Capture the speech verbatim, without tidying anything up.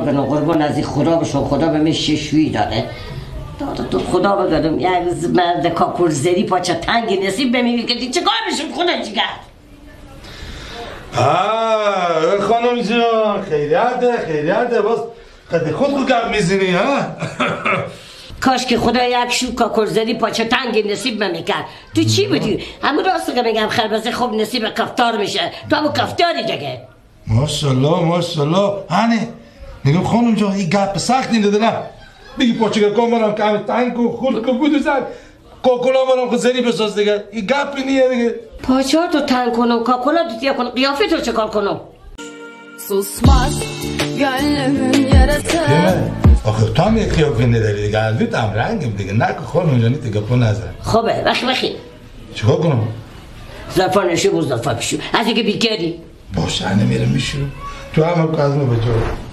کنم قربان از این خدا بشون، خدا به من ششویی داده داده تو خدا بگردم یک مرد کاکور زری پاچه تنگی نصیب بمیگه که چه کار بشون خدا چی کرد؟ آه خانم جان خیریته خیریته باز قد خود رو گپ میزنی ها؟ کاش که خدا یک شو کاکور زری پاچه تنگی نصیب بمیکرد. تو چی بودی؟ همون راست که میگم خربزه خوب نصیب کفتار میشه، تو همون کفتاری دیگه. ماشالله ماشالله هنه نگم خانم جان این گپ سختی نده نه بگی پاچه کام برم که همه تنگ و خورد که بودو زن کاکولا برم که زنی بساز دیگه این گپی نیه دیگه پاچه ها تو تنگ کنم کاکولا تو تیه کنم قیافه تو چه کار کنم؟ Susmaz gönlümün yarası. آخه تو هم یک قیافه نداری دیگه البته هم رنگم دیگه نکن خانم جانی دیگه پا نزن خوبه وقت بخی چیکار کنم؟ زرفا نشو بود زرفا بشو از اینکه بیکاری باشه نمیرم میشو تو هم هم که از ما بجا